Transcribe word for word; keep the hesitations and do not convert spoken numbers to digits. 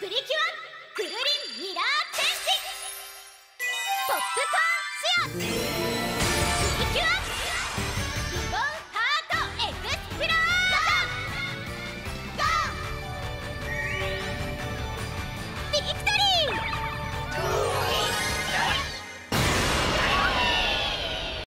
プリキュアクルリンミラー天使ポップコーンチア